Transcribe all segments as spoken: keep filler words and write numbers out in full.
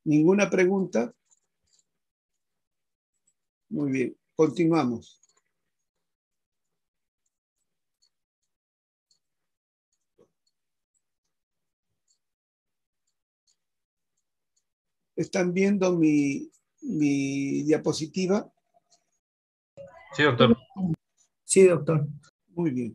¿Ninguna pregunta? Muy bien, continuamos. ¿Están viendo mi, mi diapositiva? Sí, doctor. Sí, doctor. Muy bien.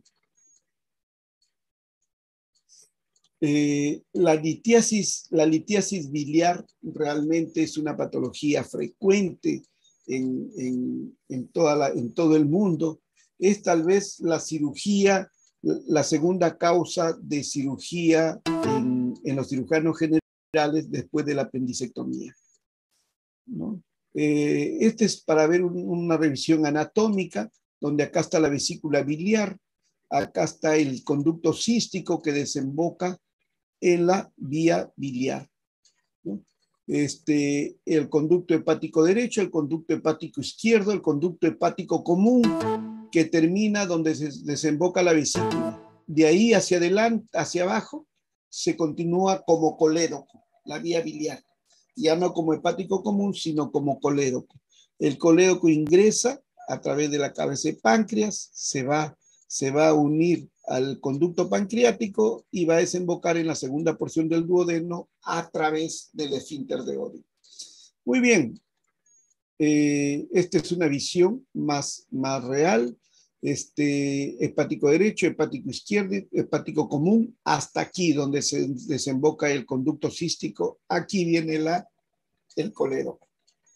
Eh, la litiasis, la litiasis biliar realmente es una patología frecuente en, en, en, toda la, en todo el mundo. Es tal vez la cirugía, la segunda causa de cirugía en, en los cirujanos generales después de la apendicectomía, ¿no? Eh, este es para ver un, una revisión anatómica, donde acá está la vesícula biliar, acá está el conducto cístico que desemboca en la vía biliar, ¿no? Este, el conducto hepático derecho, el conducto hepático izquierdo, el conducto hepático común, que termina donde se desemboca la vesícula. De ahí hacia adelante, hacia abajo, se continúa como colédoco, la vía biliar. Ya no como hepático común, sino como colédoco. El colédoco ingresa a través de la cabeza de páncreas, se va, se va a unir al conducto pancreático y va a desembocar en la segunda porción del duodeno a través del esfínter de Oddi. Muy bien, eh, esta es una visión más, más real. Este, hepático derecho, hepático izquierdo, hepático común, hasta aquí donde se desemboca el conducto cístico, aquí viene la, el colédoco.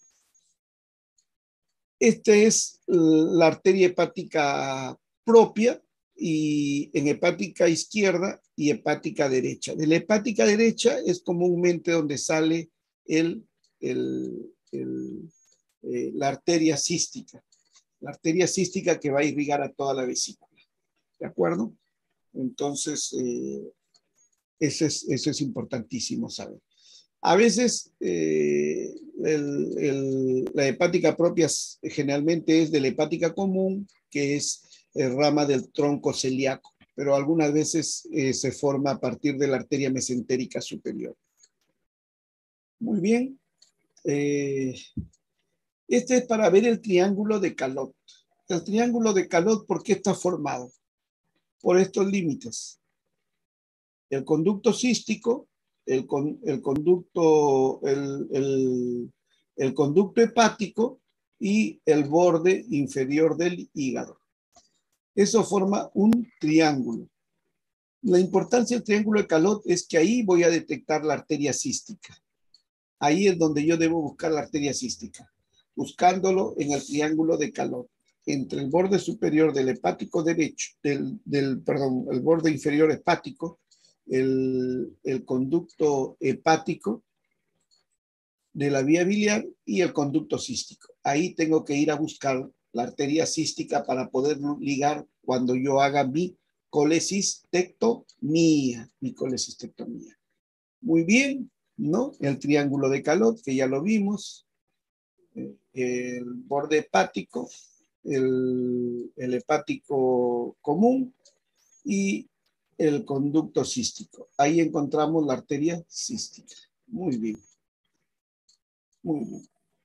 Esta es la arteria hepática propia, y en hepática izquierda y hepática derecha. De la hepática derecha es comúnmente donde sale el, el, el, eh, la arteria cística, la arteria cística que va a irrigar a toda la vesícula. ¿De acuerdo? Entonces, eh, eso, es, eso es importantísimo saber. A veces eh, el, el, la hepática propia generalmente es de la hepática común, que es eh, rama del tronco celíaco, pero algunas veces eh, se forma a partir de la arteria mesentérica superior. Muy bien. Eh, este es para ver el triángulo de Calot. El triángulo de Calot, ¿por qué está formado? Por estos límites. El conducto cístico, el, con, el conducto, el, el, el conducto hepático y el borde inferior del hígado. Eso forma un triángulo. La importancia del triángulo de Calot es que ahí voy a detectar la arteria cística. Ahí es donde yo debo buscar la arteria cística, buscándolo en el triángulo de Calot, entre el borde superior del hepático derecho, del, del perdón, el borde inferior hepático, el, el conducto hepático de la vía biliar y el conducto cístico. Ahí tengo que ir a buscar la arteria cística para poder ligar cuando yo haga mi colecistectomía, mi colecistectomía. Muy bien, ¿no? El triángulo de Calot, que ya lo vimos, el borde hepático, el, el hepático común y el conducto cístico. Ahí encontramos la arteria cística. Muy bien. Muy bien.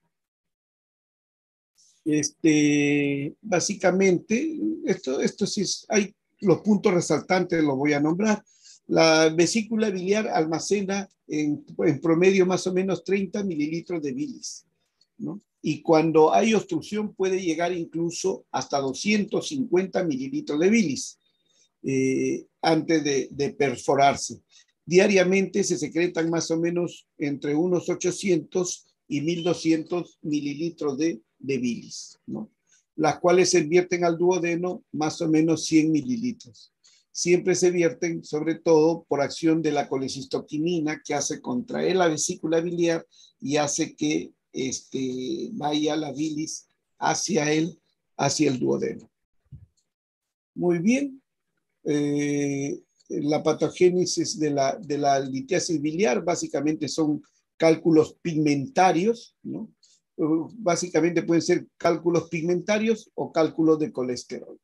Este, básicamente, esto, esto sí es, hay los puntos resaltantes, los voy a nombrar. La vesícula biliar almacena en, en promedio más o menos treinta mililitros de bilis, ¿no? Y cuando hay obstrucción puede llegar incluso hasta doscientos cincuenta mililitros de bilis eh, antes de, de perforarse. Diariamente se secretan más o menos entre unos ochocientos y mil doscientos mililitros de, de bilis, ¿no? Las cuales se vierten al duodeno más o menos cien mililitros. Siempre se vierten sobre todo por acción de la colecistoquinina, que hace contraer la vesícula biliar y hace que este, vaya la bilis hacia el, hacia el duodeno. Muy bien. Eh, la patogénesis de la, de la litiasis biliar básicamente son cálculos pigmentarios, ¿no? Uh, básicamente pueden ser cálculos pigmentarios o cálculos de colesterol.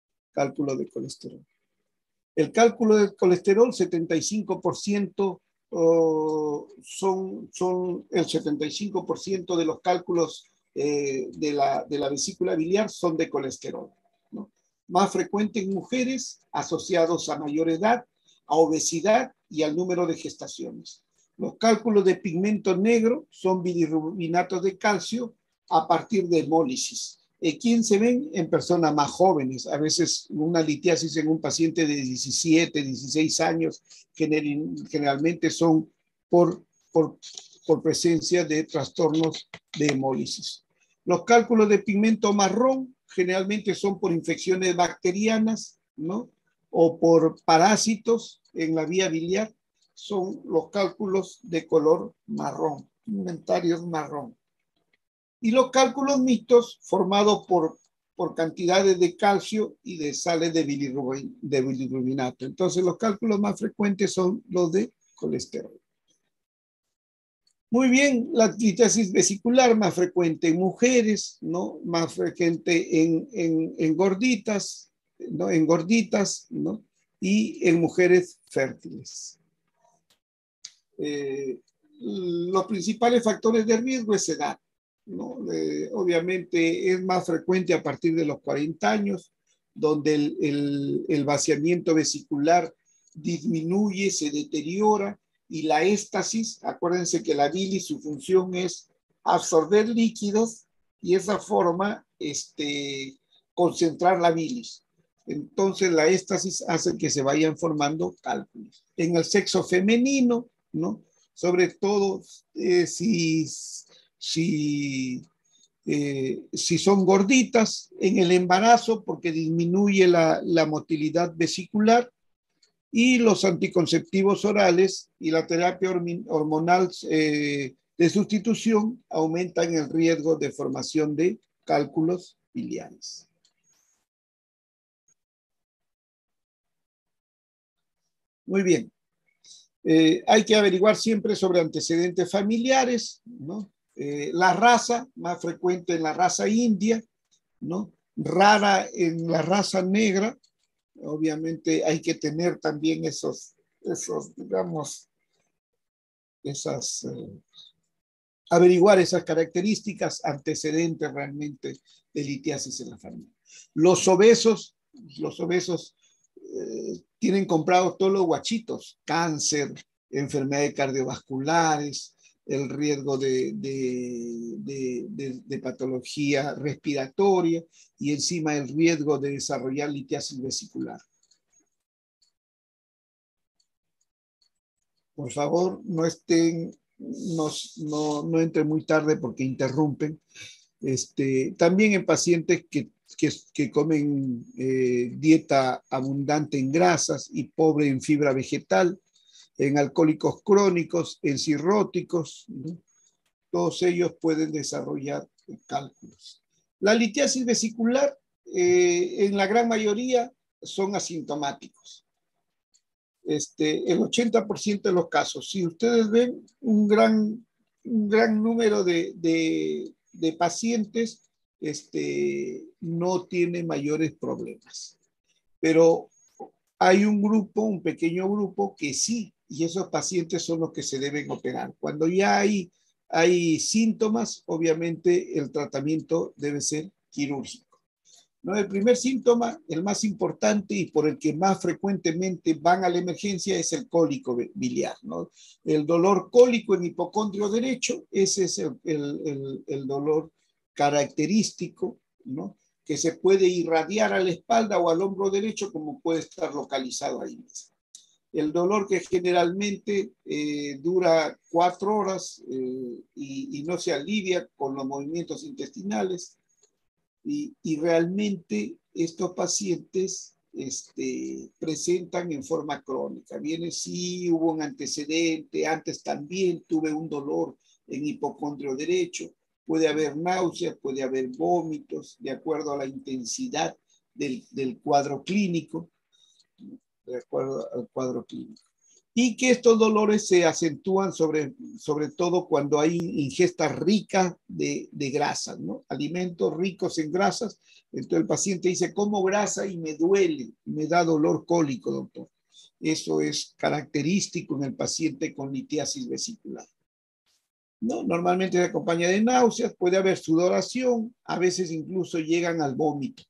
Cálculo de colesterol. El cálculo de colesterol, setenta y cinco por ciento oh, son, son el setenta y cinco por ciento de los cálculos eh, de, la, de la vesícula biliar son de colesterol, ¿no? Más frecuente en mujeres asociados a mayor edad, a obesidad y al número de gestaciones. Los cálculos de pigmento negro son bilirrubinatos de calcio a partir de hemólisis. ¿Quién se ven? En personas más jóvenes. A veces una litiasis en un paciente de diecisiete, dieciséis años generalmente son por, por, por presencia de trastornos de hemólisis. Los cálculos de pigmento marrón generalmente son por infecciones bacterianas, ¿no? O por parásitos en la vía biliar. Son los cálculos de color marrón, inventarios marrón. Y los cálculos mixtos formados por, por cantidades de calcio y de sales de, bilirrubin, de bilirrubinato. Entonces los cálculos más frecuentes son los de colesterol. Muy bien, la litiasis vesicular más frecuente en mujeres, ¿no? Más frecuente en, en, en gorditas, ¿no? En gorditas, ¿no? Y en mujeres fértiles. Eh, los principales factores de riesgo es edad, ¿no? Eh, obviamente es más frecuente a partir de los cuarenta años, donde el, el, el vaciamiento vesicular disminuye, se deteriora, y la éstasis, acuérdense que la bilis, su función es absorber líquidos y esa forma este, concentrar la bilis. Entonces la éstasis hace que se vayan formando cálculos. En el sexo femenino, ¿no? Sobre todo eh, si, si, eh, si son gorditas, en el embarazo porque disminuye la, la motilidad vesicular, y los anticonceptivos orales y la terapia hormonal eh, de sustitución aumentan el riesgo de formación de cálculos biliares. Muy bien. Eh, hay que averiguar siempre sobre antecedentes familiares, ¿no? Eh, la raza, más frecuente en la raza india, ¿no? Rara en la raza negra. Obviamente hay que tener también esos, esos digamos, esas, eh, averiguar esas características antecedentes realmente de litiasis en la familia. Los obesos, los obesos eh, tienen comprados todos los guachitos, cáncer, enfermedades cardiovasculares, el riesgo de, de, de, de, de patología respiratoria y encima el riesgo de desarrollar litiasis vesicular. Por favor, no estén, no, no, no entren muy tarde porque interrumpen. Este, también en pacientes que, que, que comen eh, dieta abundante en grasas y pobre en fibra vegetal, en alcohólicos crónicos, en cirróticos, ¿no? Todos ellos pueden desarrollar cálculos. La litiasis vesicular, eh, en la gran mayoría, son asintomáticos. Este, el ochenta por ciento de los casos. Si ustedes ven un gran, un gran número de, de, de pacientes, este, no tiene mayores problemas. Pero hay un grupo, un pequeño grupo que sí, y esos pacientes son los que se deben operar. Cuando ya hay, hay síntomas, obviamente el tratamiento debe ser quirúrgico, ¿no? El primer síntoma, el más importante y por el que más frecuentemente van a la emergencia, es el cólico biliar, ¿no? El dolor cólico en hipocondrio derecho, ese es el, el, el, el dolor característico, ¿no? Que se puede irradiar a la espalda o al hombro derecho, como puede estar localizado ahí mismo. El dolor que generalmente eh, dura cuatro horas eh, y, y no se alivia con los movimientos intestinales. Y, y realmente estos pacientes este, presentan en forma crónica. Viene, sí, hubo un antecedente, antes también tuve un dolor en hipocondrio derecho, puede haber náuseas, puede haber vómitos, de acuerdo a la intensidad del, del cuadro clínico, de acuerdo al cuadro clínico. Y que estos dolores se acentúan sobre, sobre todo cuando hay ingesta rica de, de grasas, ¿no? Alimentos ricos en grasas. Entonces el paciente dice, como grasa y me duele, me da dolor cólico, doctor. Eso es característico en el paciente con litiasis vesicular. ¿No? Normalmente se acompaña de náuseas, puede haber sudoración, a veces incluso llegan al vómito.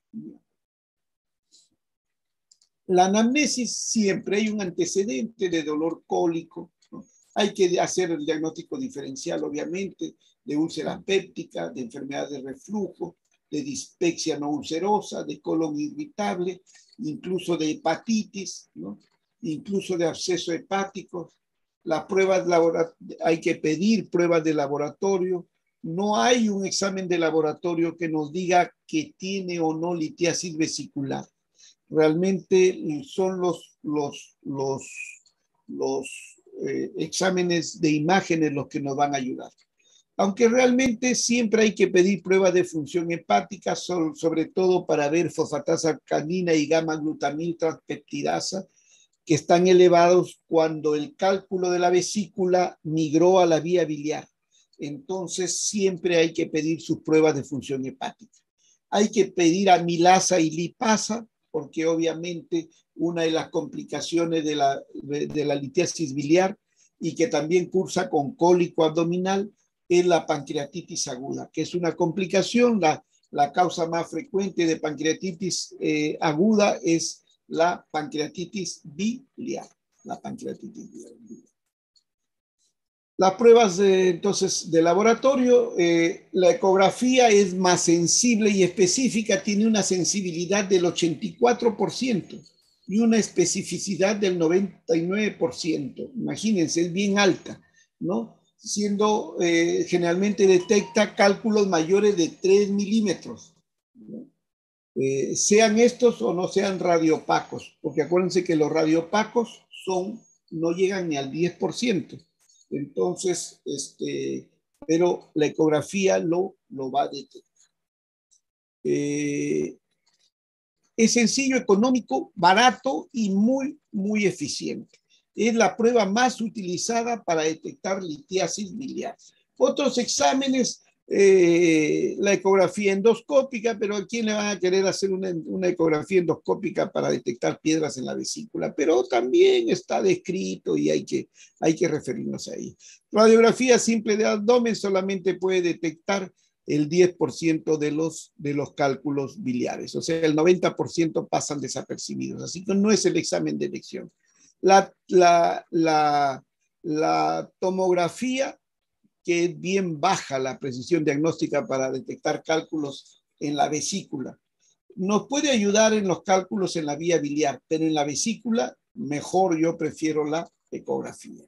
La anamnesis siempre hay un antecedente de dolor cólico, ¿no? Hay que hacer el diagnóstico diferencial, obviamente, de úlcera péptica, de enfermedad de reflujo, de dispepsia no ulcerosa, de colon irritable, incluso de hepatitis, ¿no? Incluso de absceso hepático. Las pruebas laboratorias, hay que pedir pruebas de laboratorio. No hay un examen de laboratorio que nos diga que tiene o no litiasis vesicular. Realmente son los, los, los, los eh, exámenes de imágenes los que nos van a ayudar. Aunque realmente siempre hay que pedir pruebas de función hepática, so, sobre todo para ver fosfatasa canina y gamma-glutamil transpeptidasa, que están elevados cuando el cálculo de la vesícula migró a la vía biliar. Entonces siempre hay que pedir sus pruebas de función hepática. Hay que pedir amilasa y lipasa, porque obviamente una de las complicaciones de la, de la litiasis biliar y que también cursa con cólico abdominal es la pancreatitis aguda, que es una complicación. La, la causa más frecuente de pancreatitis eh, aguda es la pancreatitis biliar. La pancreatitis biliar. Las pruebas de, entonces de laboratorio, eh, la ecografía es más sensible y específica, tiene una sensibilidad del ochenta y cuatro por ciento y una especificidad del noventa y nueve por ciento. Imagínense, es bien alta, ¿no? Siendo, eh, generalmente detecta cálculos mayores de tres milímetros, ¿no? Eh, sean estos o no sean radiopacos, porque acuérdense que los radiopacos son, no llegan ni al diez por ciento. Entonces, este, pero la ecografía lo, lo va a detectar. Eh, es sencillo, económico, barato y muy, muy eficiente. Es la prueba más utilizada para detectar litiasis biliar. Otros exámenes, eh, la ecografía endoscópica, pero ¿a quién le van a querer hacer una, una ecografía endoscópica para detectar piedras en la vesícula? Pero también está descrito y hay que, hay que referirnos a ahí. Radiografía simple de abdomen solamente puede detectar el diez por ciento de los, de los cálculos biliares, o sea, el noventa por ciento pasan desapercibidos, así que no es el examen de elección. La, la, la, la tomografía, que es bien baja la precisión diagnóstica para detectar cálculos en la vesícula, nos puede ayudar en los cálculos en la vía biliar, pero en la vesícula, mejor yo prefiero la ecografía.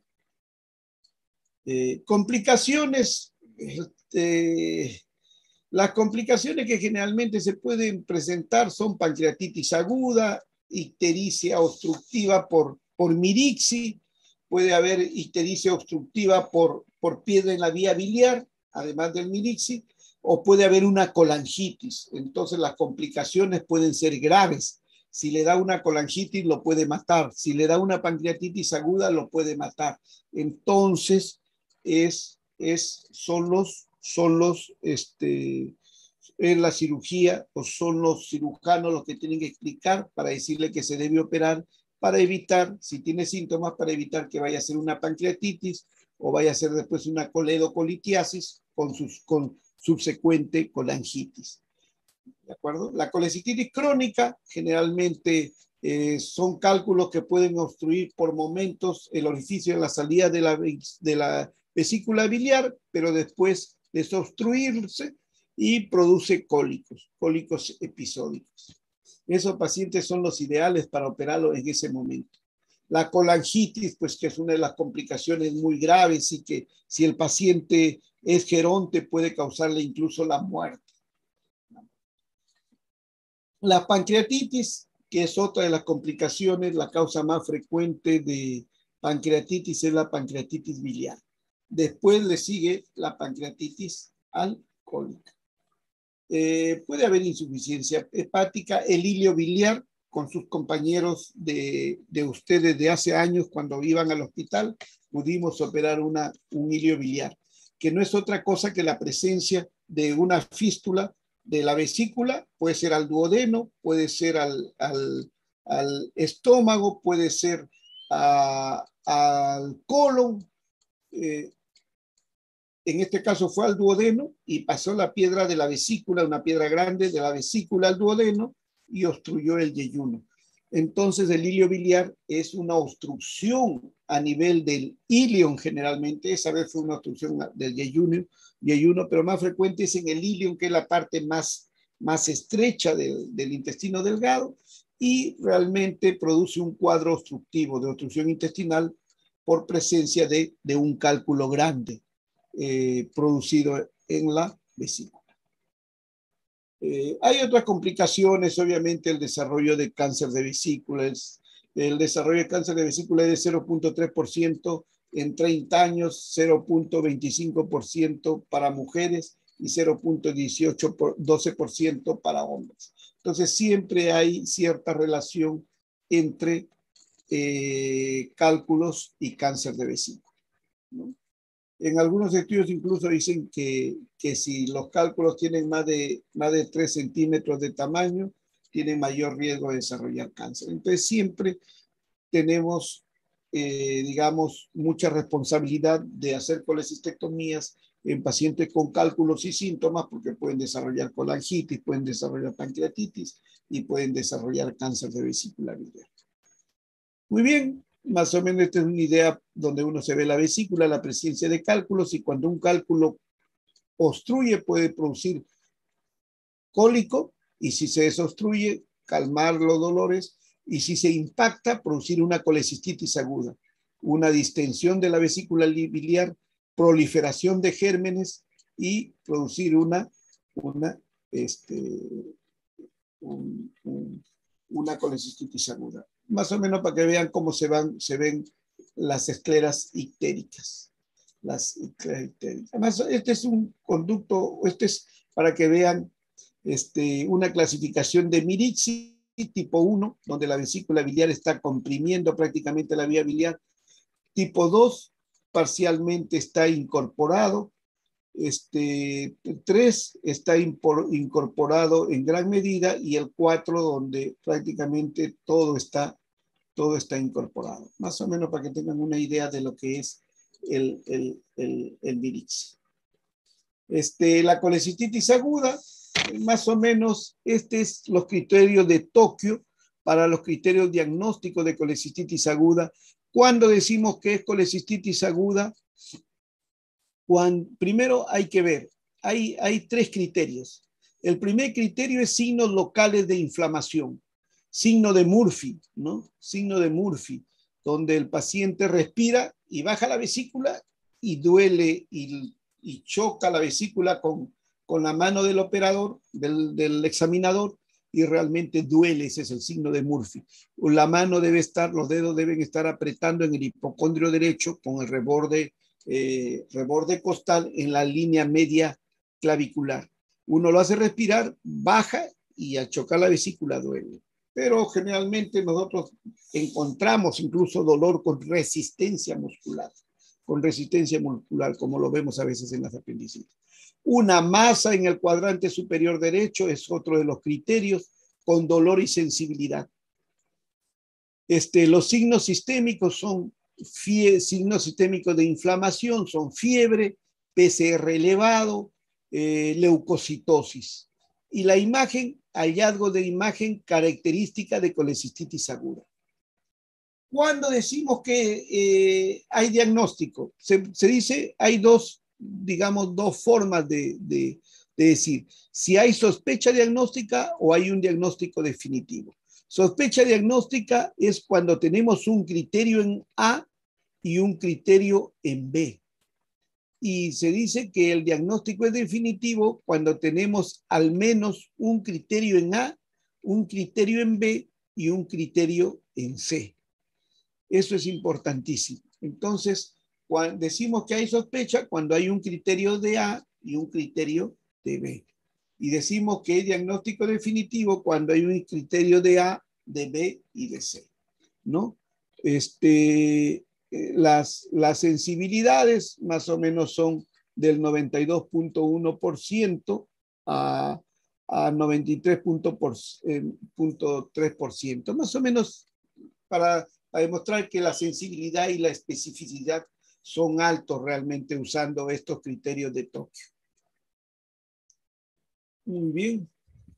Eh, complicaciones, este, las complicaciones que generalmente se pueden presentar son pancreatitis aguda, ictericia obstructiva por, por mirixi, puede haber ictericia obstructiva por, por piedra en la vía biliar, además del mirixi, o puede haber una colangitis. Entonces las complicaciones pueden ser graves. Si le da una colangitis lo puede matar, si le da una pancreatitis aguda lo puede matar. Entonces es, es, son los son los, este, es la cirugía o son los cirujanos los que tienen que explicar para decirle que se debe operar para evitar, si tiene síntomas, para evitar que vaya a ser una pancreatitis o vaya a ser después una coledocolitiasis con, sus, con subsecuente colangitis. ¿De acuerdo? La colecistitis crónica generalmente eh, son cálculos que pueden obstruir por momentos el orificio de la salida de la, de la vesícula biliar, pero después desobstruirse y produce cólicos, cólicos episódicos. Esos pacientes son los ideales para operarlo en ese momento. La colangitis, pues que es una de las complicaciones muy graves y que si el paciente es geronte puede causarle incluso la muerte. La pancreatitis, que es otra de las complicaciones, la causa más frecuente de pancreatitis es la pancreatitis biliar. Después le sigue la pancreatitis alcohólica. Eh, puede haber insuficiencia hepática, el hilio biliar, con sus compañeros de, de ustedes de hace años cuando iban al hospital, pudimos operar una, un hilio biliar, que no es otra cosa que la presencia de una fístula de la vesícula, puede ser al duodeno, puede ser al, al, al estómago, puede ser a, al colon, eh, en este caso fue al duodeno y pasó la piedra de la vesícula, una piedra grande de la vesícula al duodeno y obstruyó el yeyuno. Entonces el hilio biliar es una obstrucción a nivel del ilion generalmente, esa vez fue una obstrucción del yeyuno, yeyuno pero más frecuente es en el ilion, que es la parte más, más estrecha del, del intestino delgado, y realmente produce un cuadro obstructivo de obstrucción intestinal por presencia de, de un cálculo grande eh, producido en la vesícula. Eh, hay otras complicaciones, obviamente el desarrollo de cáncer de vesícula. Es, el desarrollo de cáncer de vesícula es de cero punto tres por ciento en treinta años, cero punto veinticinco por ciento para mujeres y cero punto doce por ciento para hombres. Entonces siempre hay cierta relación entre eh, cálculos y cáncer de vesícula, ¿no? En algunos estudios incluso dicen que, que si los cálculos tienen más de, más de tres centímetros de tamaño, tienen mayor riesgo de desarrollar cáncer. Entonces siempre tenemos, eh, digamos, mucha responsabilidad de hacer colecistectomías en pacientes con cálculos y síntomas, porque pueden desarrollar colangitis, pueden desarrollar pancreatitis y pueden desarrollar cáncer de vesícula biliar. Muy bien. Más o menos esta es una idea donde uno se ve la vesícula, la presencia de cálculos, y cuando un cálculo obstruye puede producir cólico, y si se desobstruye, calmar los dolores, y si se impacta, producir una colecistitis aguda, una distensión de la vesícula biliar, proliferación de gérmenes y producir una, una, este, un, un, una colecistitis aguda. Más o menos para que vean cómo se, van, se ven las escleras ictéricas. Las escleras ictéricas. Además, este es un conducto, este es para que vean este, una clasificación de Mirici tipo uno, donde la vesícula biliar está comprimiendo prácticamente la vía biliar. Tipo dos, parcialmente está incorporado. Este, tres está incorporado en gran medida, y el cuatro donde prácticamente todo está, todo está incorporado. Más o menos para que tengan una idea de lo que es el, el, el, el Mirici. Este, la colecistitis aguda, más o menos, este es los criterios de Tokio para los criterios diagnósticos de colecistitis aguda. Cuando decimos que es colecistitis aguda, Cuando, primero hay que ver, hay, hay tres criterios. El primer criterio es signos locales de inflamación, signo de Murphy, ¿no? Signo de Murphy, donde el paciente respira y baja la vesícula y duele y, y choca la vesícula con, con la mano del operador, del, del examinador, y realmente duele. Ese es el signo de Murphy. La mano debe estar, los dedos deben estar apretando en el hipocondrio derecho con el reborde Eh, reborde costal en la línea media clavicular. Uno lo hace respirar, baja, y al chocar la vesícula duele. Pero generalmente nosotros encontramos incluso dolor con resistencia muscular, con resistencia muscular, como lo vemos a veces en las apendicitis. Una masa en el cuadrante superior derecho es otro de los criterios, con dolor y sensibilidad. Este, los signos sistémicos son Fie, signos sistémicos de inflamación, son fiebre, P C R elevado, eh, leucocitosis. Y la imagen, hallazgo de imagen característica de colecistitis aguda. Cuando decimos que eh, hay diagnóstico, se, se dice, hay dos, digamos, dos formas de, de, de decir si hay sospecha diagnóstica o hay un diagnóstico definitivo. Sospecha diagnóstica es cuando tenemos un criterio en A y un criterio en B. Y se dice que el diagnóstico es definitivo cuando tenemos al menos un criterio en A, un criterio en B y un criterio en C. Eso es importantísimo. Entonces, cuando decimos que hay sospecha cuando hay un criterio de A y un criterio de B. Y decimos que es diagnóstico definitivo cuando hay un criterio de A, de B y de C, ¿no? Este, las, las sensibilidades más o menos son del noventa y dos punto uno por ciento a, a noventa y tres punto tres por ciento, más o menos para, para demostrar que la sensibilidad y la especificidad son altos realmente usando estos criterios de Tokio. Muy bien.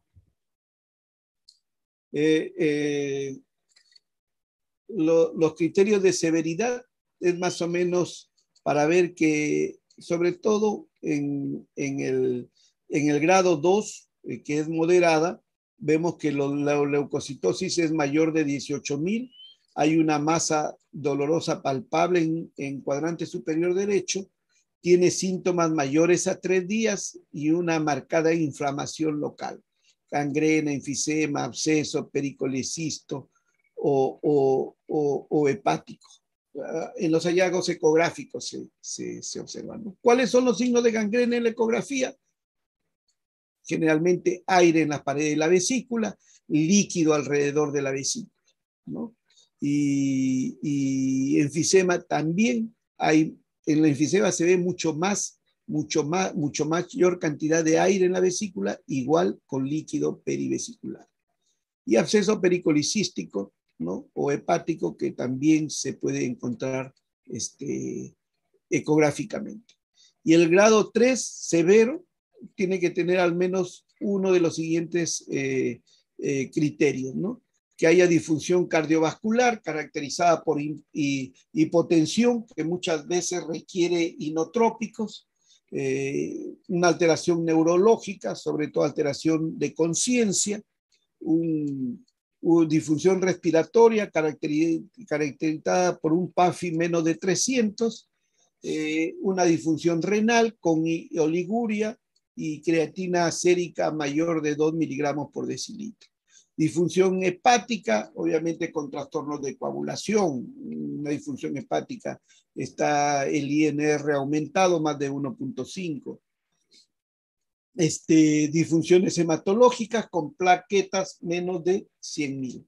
Eh, eh, lo, los criterios de severidad es más o menos para ver que, sobre todo en, en, el, en el grado dos, eh, que es moderada, vemos que lo, la leucocitosis es mayor de dieciocho mil, hay una masa dolorosa palpable en, en cuadrante superior derecho, tiene síntomas mayores a tres días y una marcada inflamación local, gangrena, enfisema, absceso, pericolecisto o, o, o, o hepático. En los hallazgos ecográficos se, se, se observan, ¿no? ¿Cuáles son los signos de gangrena en la ecografía? Generalmente aire en las paredes de la vesícula, líquido alrededor de la vesícula, ¿no? Y, y enfisema también hay, en la enfisema se ve mucho más, mucho más, mucho mayor cantidad de aire en la vesícula, igual con líquido perivesicular. Y absceso pericolicístico, ¿no? O hepático, que también se puede encontrar este, ecográficamente. Y el grado tres, severo, tiene que tener al menos uno de los siguientes eh, eh, criterios, ¿no? Que haya disfunción cardiovascular caracterizada por hipotensión, que muchas veces requiere inotrópicos, eh, una alteración neurológica, sobre todo alteración de conciencia, un, una disfunción respiratoria caracterizada por un P A F I menos de trescientos, eh, una disfunción renal con oliguria y creatina sérica mayor de dos miligramos por decilitro. Disfunción hepática, obviamente con trastornos de coagulación. Una disfunción hepática está el I N R aumentado más de uno punto cinco. Este, disfunciones hematológicas con plaquetas menos de cien mil.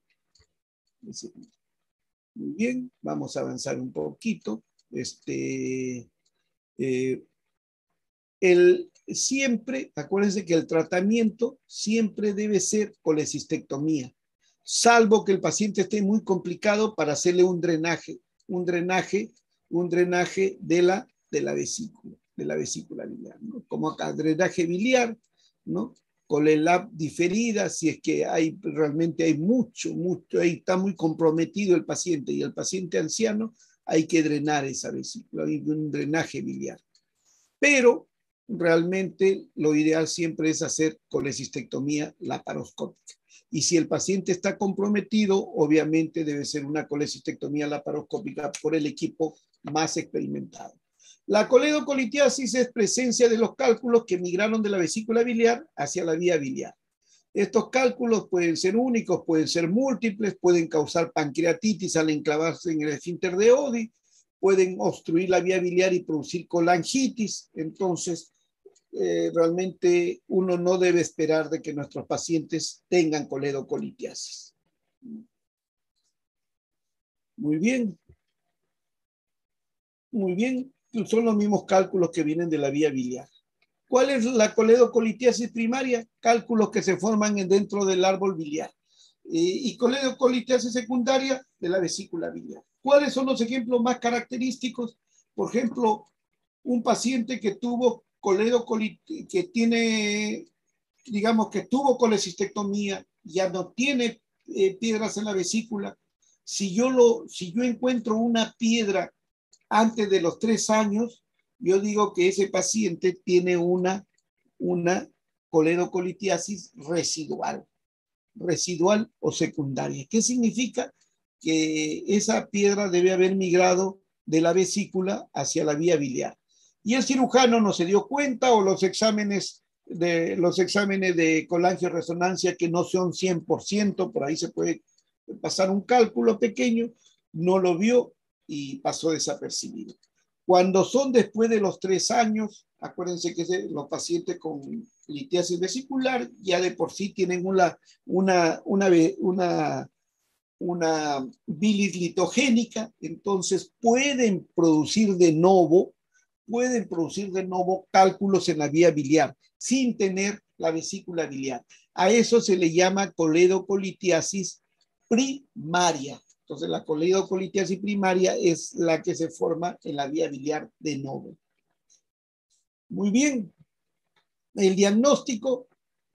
Muy bien, vamos a avanzar un poquito. Este, eh, el, siempre, acuérdense que el tratamiento siempre debe ser colecistectomía, salvo que el paciente esté muy complicado para hacerle un drenaje, un drenaje, un drenaje de la, de la vesícula, de la vesícula biliar, ¿no? Como acá, drenaje biliar, ¿no? Colelab diferida, si es que hay realmente hay mucho, mucho, ahí está muy comprometido el paciente y el paciente anciano, hay que drenar esa vesícula, hay un drenaje biliar. Pero realmente lo ideal siempre es hacer colecistectomía laparoscópica. Y si el paciente está comprometido, obviamente debe ser una colecistectomía laparoscópica por el equipo más experimentado. La coledocolitiasis es presencia de los cálculos que migraron de la vesícula biliar hacia la vía biliar. Estos cálculos pueden ser únicos, pueden ser múltiples, pueden causar pancreatitis al enclavarse en el esfínter de Oddi, pueden obstruir la vía biliar y producir colangitis. Entonces, eh, realmente uno no debe esperar de que nuestros pacientes tengan coledocolitiasis. Muy bien. Muy bien. Son los mismos cálculos que vienen de la vía biliar. ¿Cuál es la coledocolitiasis primaria? Cálculos que se forman dentro del árbol biliar. Y coledocolitiasis secundaria de la vesícula biliar. ¿Cuáles son los ejemplos más característicos? Por ejemplo, un paciente que tuvo coledocolitis, que tiene, digamos que tuvo colecistectomía, ya no tiene eh, piedras en la vesícula. Si yo, lo, si yo encuentro una piedra antes de los tres años, yo digo que ese paciente tiene una, una coledocolitiasis residual, residual o secundaria. ¿Qué significa? Que esa piedra debe haber migrado de la vesícula hacia la vía biliar. Y el cirujano no se dio cuenta, o los exámenes de, los exámenes de colangioresonancia que no son cien por ciento, por ahí se puede pasar un cálculo pequeño, no lo vio y pasó desapercibido. Cuando son después de los tres años, acuérdense que los pacientes con litiasis vesicular ya de por sí tienen una, una, una, una, una bilis litogénica, entonces pueden producir de nuevo, pueden producir de nuevo cálculos en la vía biliar sin tener la vesícula biliar. A eso se le llama coledocolitiasis primaria. Entonces, la coledocolitiasis primaria es la que se forma en la vía biliar de novo. Muy bien. El diagnóstico,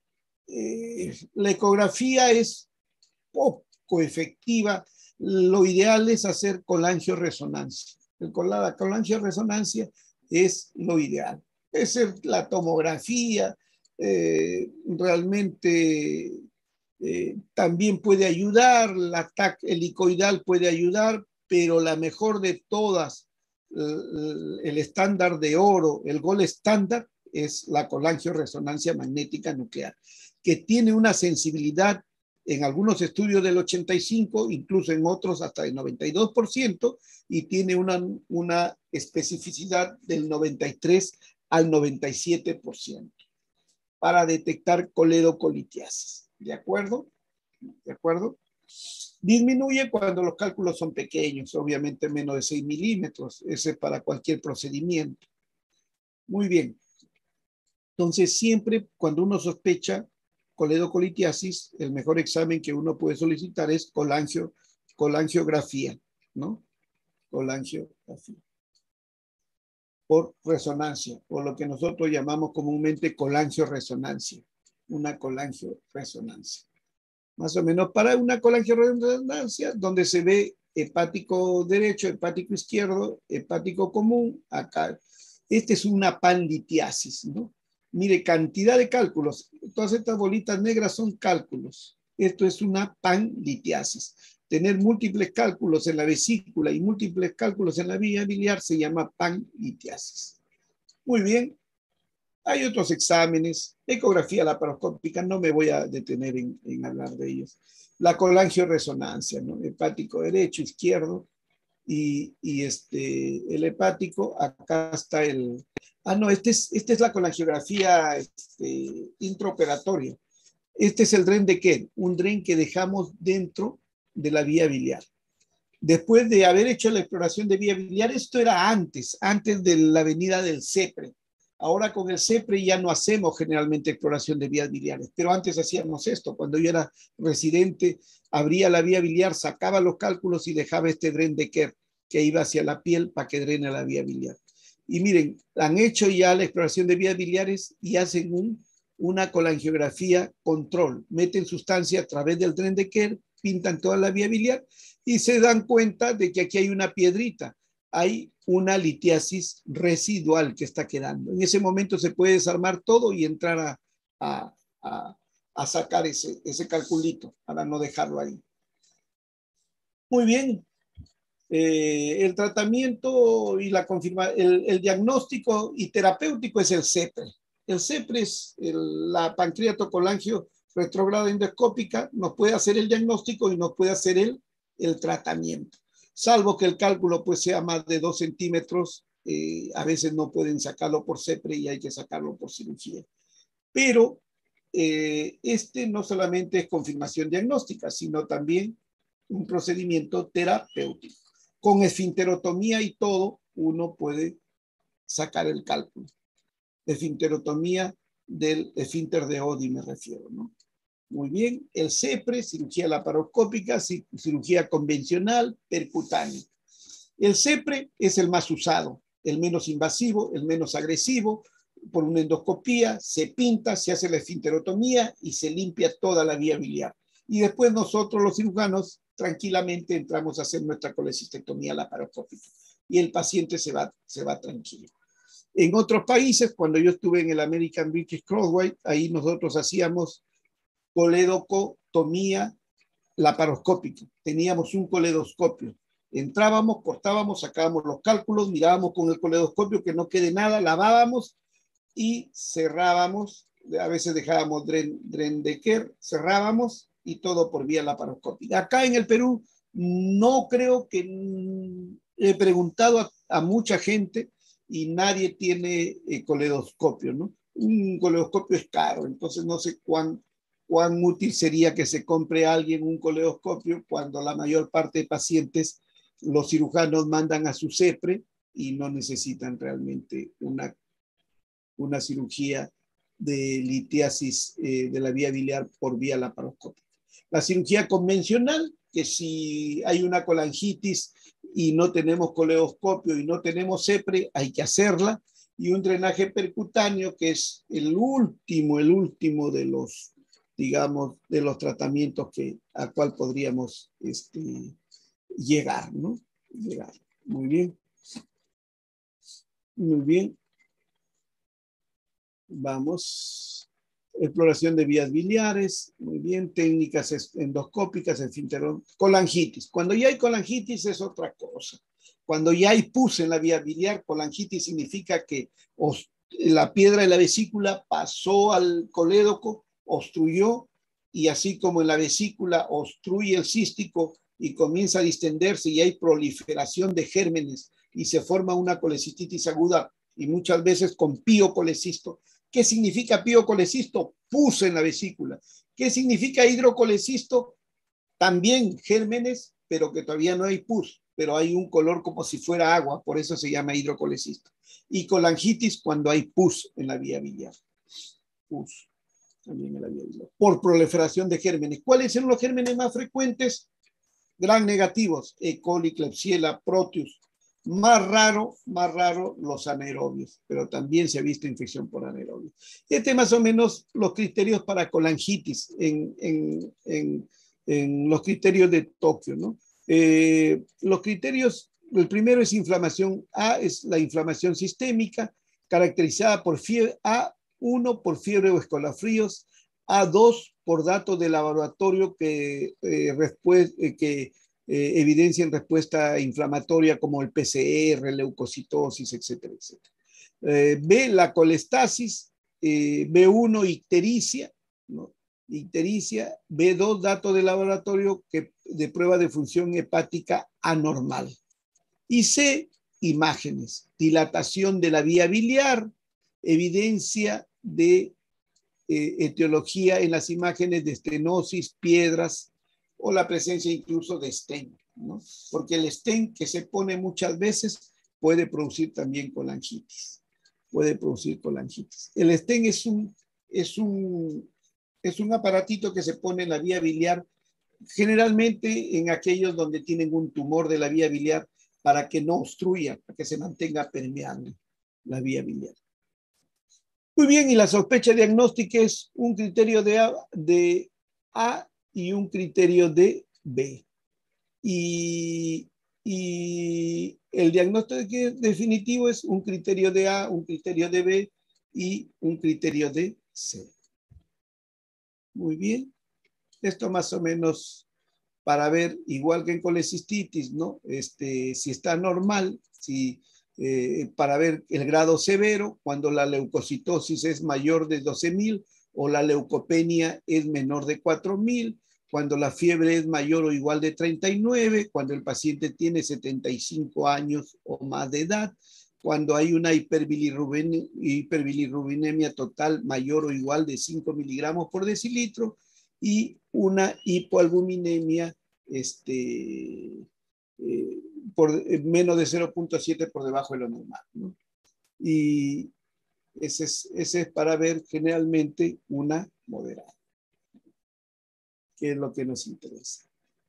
eh, la ecografía es poco efectiva. Lo ideal es hacer colangioresonancia. El, la colangioresonancia es lo ideal. Es la tomografía, eh, realmente eh, también puede ayudar, la T A C helicoidal puede ayudar, pero la mejor de todas, el, el estándar de oro, el gold estándar, es la colangioresonancia magnética nuclear, que tiene una sensibilidad en algunos estudios del ochenta y cinco, incluso en otros hasta el noventa y dos por ciento, y tiene una, una especificidad del noventa y tres al noventa y siete por ciento para detectar coledocolitiasis. ¿De acuerdo? ¿De acuerdo? Disminuye cuando los cálculos son pequeños, obviamente menos de seis milímetros, ese para cualquier procedimiento. Muy bien. Entonces, siempre cuando uno sospecha coledocolitiasis, el mejor examen que uno puede solicitar es colangio, colangiografía, ¿no? Colangiografía. Por resonancia, o lo que nosotros llamamos comúnmente colangioresonancia. Una colangioresonancia. Más o menos para una colangioresonancia, donde se ve hepático derecho, hepático izquierdo, hepático común, acá. Este es una panlitiasis, ¿no? Mire, cantidad de cálculos. Todas estas bolitas negras son cálculos. Esto es una panlitiasis. Tener múltiples cálculos en la vesícula y múltiples cálculos en la vía biliar se llama panlitiasis. Muy bien. Hay otros exámenes. Ecografía laparoscópica. No me voy a detener en, en hablar de ellos. La colangioresonancia, ¿no? Hepático derecho, izquierdo. Y, y este, el hepático, acá está el... Ah, no, este es, este es la colangiografía este, intraoperatoria. Este es el dren de Kerr, un dren que dejamos dentro de la vía biliar. Después de haber hecho la exploración de vía biliar, esto era antes, antes de la venida del CEPRE. Ahora con el CEPRE ya no hacemos generalmente exploración de vías biliares, pero antes hacíamos esto. Cuando yo era residente, abría la vía biliar, sacaba los cálculos y dejaba este dren de Kerr que iba hacia la piel para que drene la vía biliar. Y miren, han hecho ya la exploración de vías biliares y hacen un, una colangiografía control. Meten sustancia a través del dren de Kerr, pintan toda la vía biliar y se dan cuenta de que aquí hay una piedrita. Hay una litiasis residual que está quedando. En ese momento se puede desarmar todo y entrar a, a, a, a sacar ese, ese calculito para no dejarlo ahí. Muy bien. Eh, el tratamiento y la confirma, el, el diagnóstico y terapéutico es el CEPRE. El CEPRE es el, la pancreatocolangio retrógrada endoscópica, nos puede hacer el diagnóstico y nos puede hacer el, el tratamiento. Salvo que el cálculo pues sea más de dos centímetros, eh, a veces no pueden sacarlo por CEPRE y hay que sacarlo por cirugía. Pero eh, este no solamente es confirmación diagnóstica, sino también un procedimiento terapéutico. Con esfinterotomía y todo, uno puede sacar el cálculo. Esfinterotomía del esfínter de Oddi me refiero, ¿no? Muy bien, el CEPRE, cirugía laparoscópica, cirugía convencional, percutánea. El CEPRE es el más usado, el menos invasivo, el menos agresivo. Por una endoscopía se pinta, se hace la esfinterotomía y se limpia toda la vía biliar. Y después nosotros los cirujanos tranquilamente entramos a hacer nuestra colecistectomía laparoscópica y el paciente se va, se va tranquilo. En otros países, cuando yo estuve en el American British Crossway, ahí nosotros hacíamos coledotomía laparoscópica. Teníamos un coledoscopio. Entrábamos, cortábamos, sacábamos los cálculos, mirábamos con el coledoscopio que no quede nada, lavábamos y cerrábamos. A veces dejábamos dren, dren de Kerr, cerrábamos y todo por vía laparoscópica. Acá en el Perú no creo que he preguntado a, a mucha gente y nadie tiene eh, coledoscopio, ¿no? Un coledoscopio es caro, entonces no sé cuán, cuán útil sería que se compre a alguien un coledoscopio cuando la mayor parte de pacientes, los cirujanos mandan a su CEPRE y no necesitan realmente una, una cirugía de litiasis eh, de la vía biliar por vía laparoscópica. La cirugía convencional, que si hay una colangitis y no tenemos coleoscopio y no tenemos CEPRE, hay que hacerla, y un drenaje percutáneo, que es el último, el último de los, digamos, de los tratamientos que, a cual podríamos este, llegar, ¿no? Llegar. Muy bien. Muy bien. Vamos. Exploración de vías biliares. Muy bien. Técnicas endoscópicas, esfinterón. Colangitis. Cuando ya hay colangitis es otra cosa. Cuando ya hay pus en la vía biliar, colangitis significa que la piedra de la vesícula pasó al colédoco, obstruyó, y así como en la vesícula obstruye el cístico y comienza a distenderse y hay proliferación de gérmenes y se forma una colecistitis aguda y muchas veces con piocolecisto. ¿Qué significa piocolecisto? Pus en la vesícula. ¿Qué significa hidrocolecisto? También gérmenes, pero que todavía no hay pus, pero hay un color como si fuera agua, por eso se llama hidrocolecisto. Y colangitis cuando hay pus en la vía biliar. Pus también en la vía biliar. Por proliferación de gérmenes. ¿Cuáles son los gérmenes más frecuentes? Gran negativos, E. coli, Klebsiella, Proteus. Más raro, más raro los anaerobios, pero también se ha visto infección por anaerobios. Este más o menos los criterios para colangitis en, en, en, en los criterios de Tokio, ¿no? Eh, los criterios, el primero es inflamación. A es la inflamación sistémica, caracterizada por fiebre, A uno por fiebre o escalofríos, A dos por datos de laboratorio que, eh, después, eh, que eh, evidencian respuesta inflamatoria como el P C R, leucocitosis, etcétera, etcétera. Eh, B, la colestasis, eh, B uno, ictericia, ¿no? Ictericia, B dos, datos de laboratorio que, de prueba de función hepática anormal. Y C, imágenes, dilatación de la vía biliar, evidencia de eh, etiología en las imágenes de estenosis, piedras o la presencia incluso de stent, ¿no? Porque el stent que se pone muchas veces puede producir también colangitis, puede producir colangitis. El stent es un, es un, es un aparatito que se pone en la vía biliar, generalmente en aquellos donde tienen un tumor de la vía biliar, para que no obstruya, para que se mantenga permeable la vía biliar. Muy bien, y la sospecha diagnóstica es un criterio de A, de A y un criterio de B. Y, y el diagnóstico definitivo es un criterio de A, un criterio de B y un criterio de C. Muy bien. Esto más o menos para ver, igual que en colecistitis, ¿no? Este, si está normal, si... Eh, para ver el grado severo, cuando la leucocitosis es mayor de doce mil o la leucopenia es menor de cuatro mil, cuando la fiebre es mayor o igual de treinta y nueve, cuando el paciente tiene setenta y cinco años o más de edad, cuando hay una hiperbilirrubinemia, hiperbilirrubinemia total mayor o igual de cinco miligramos por decilitro y una hipoalbuminemia este, eh, por menos de cero punto siete por debajo de lo normal, ¿no? Y ese es, ese es para ver generalmente una moderada, que es lo que nos interesa.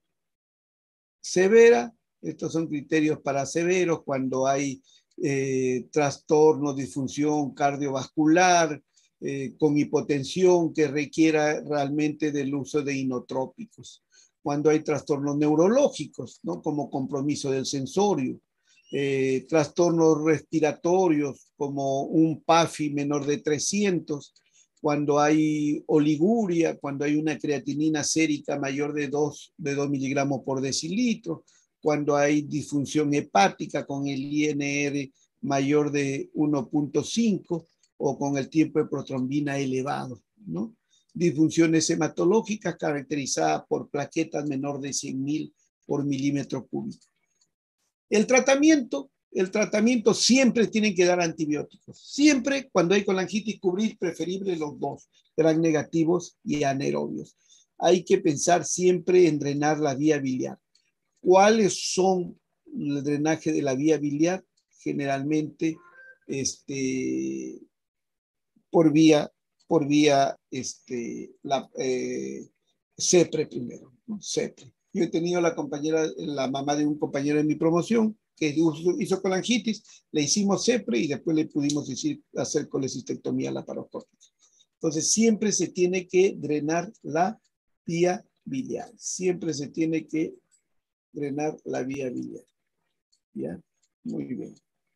Severa, estos son criterios para severos cuando hay eh, trastorno, disfunción cardiovascular, eh, con hipotensión que requiera realmente del uso de inotrópicos. Cuando hay trastornos neurológicos, ¿no? Como compromiso del sensorio, eh, trastornos respiratorios como un P A F I menor de trescientos, cuando hay oliguria, cuando hay una creatinina sérica mayor de dos, de dos miligramos por decilitro, cuando hay disfunción hepática con el I N R mayor de uno punto cinco o con el tiempo de protrombina elevado, ¿no? Disfunciones hematológicas caracterizadas por plaquetas menor de cien mil por milímetro cúbico. El tratamiento, el tratamiento siempre tienen que dar antibióticos. Siempre cuando hay colangitis cubrir, preferible los dos, gram negativos y anaerobios. Hay que pensar siempre en drenar la vía biliar. ¿Cuáles son el drenaje de la vía biliar? Generalmente este, por vía por vía este, la, eh, CEPRE primero, ¿no? CEPRE. Yo he tenido la compañera, la mamá de un compañero de mi promoción que hizo colangitis, le hicimos CEPRE y después le pudimos decir, hacer colecistectomía laparoscópica. Entonces siempre se tiene que drenar la vía biliar, siempre se tiene que drenar la vía biliar. ¿Ya? Muy bien.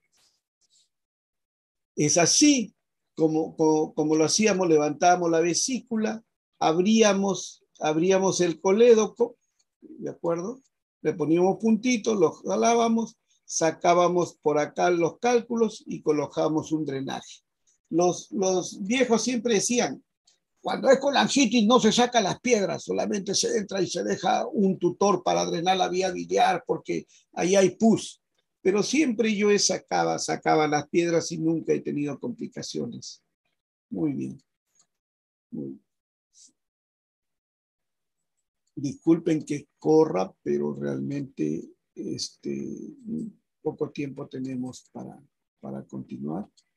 Es así como, como, como lo hacíamos, levantábamos la vesícula, abríamos, abríamos el colédoco, ¿de acuerdo? Le poníamos puntitos, los jalábamos, sacábamos por acá los cálculos y colocábamos un drenaje. Los, los viejos siempre decían, cuando es colangitis no se saca las piedras, solamente se entra y se deja un tutor para drenar la vía biliar porque ahí hay pus. Pero siempre yo he sacaba, sacaba las piedras y nunca he tenido complicaciones. Muy bien. Muy bien. Disculpen que corra, pero realmente este, poco tiempo tenemos para, para continuar.